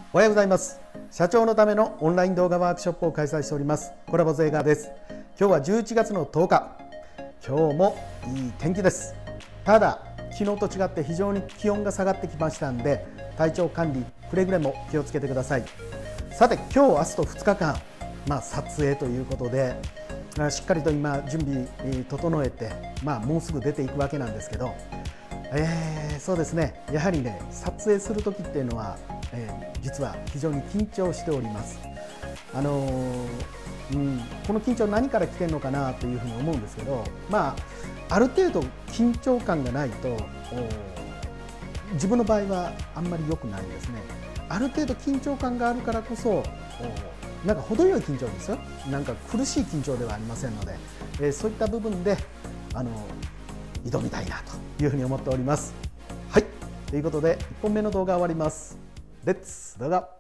おはようございます。社長のためのオンライン動画ワークショップを開催しておりますコラボズ映画です。今日は11月の10日。今日もいい天気です。ただ昨日と違って非常に気温が下がってきましたんで、体調管理くれぐれも気をつけてください。さて今日明日と2日間、撮影ということでしっかりと今準備整えて、もうすぐ出ていくわけなんですけど、そうですね、やはりね、撮影する時っていうのは、実は非常に緊張しております。この緊張何から来てるのかなというふうに思うんですけど、ある程度緊張感がないと自分の場合はあんまり良くないんですね。ある程度緊張感があるからこそなんか程よい緊張ですよ。なんか苦しい緊張ではありませんので、そういった部分で挑みたいなというふうに思っております。はい、ということで1本目の動画終わります。レッツ動画。